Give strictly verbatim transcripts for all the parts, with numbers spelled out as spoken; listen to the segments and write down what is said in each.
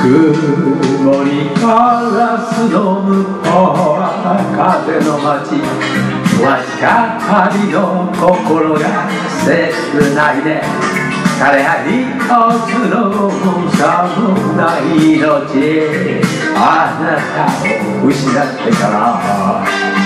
曇りガラスの向こうは風の街、わしかかりの心が切ないね。彼は一つの寒な命、あなたを失ってから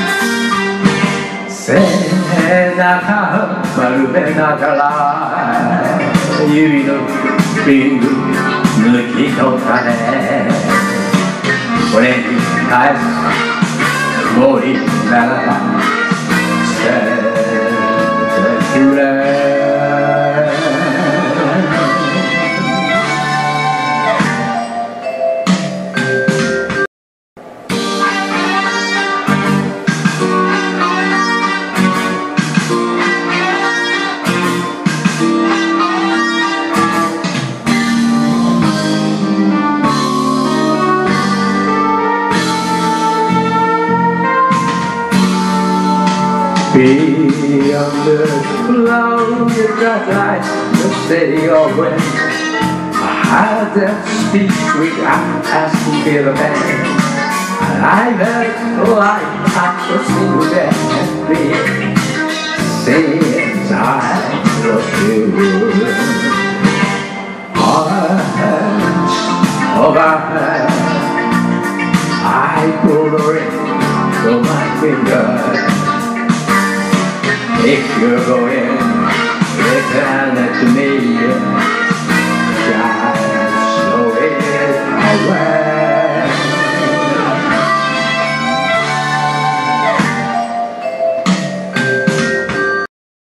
背中丸めながら指のリング抜き取ったね。俺に返す森ならば捨ててくれ。Beyond the cloudy bright lights, the city of wind, I had that speak without asking for the band. And I felt like after a single day since I lost you. Hands over hand, I pulled the ring from my finger. If you're going